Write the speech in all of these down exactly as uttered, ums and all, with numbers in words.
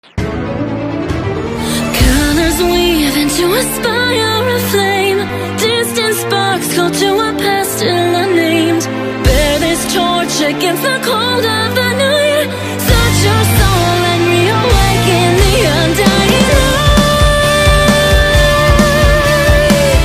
Colors weave into a spiral flame. Distant sparks call to a past still unnamed. Bear this torch against the cold of the night. Set your soul and reawaken the undying light.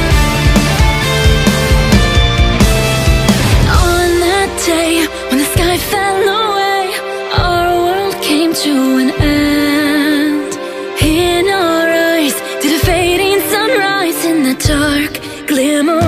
On that day when the sky fell away, our world came to an end. In our eyes did a fading sunrise in the dark glimmer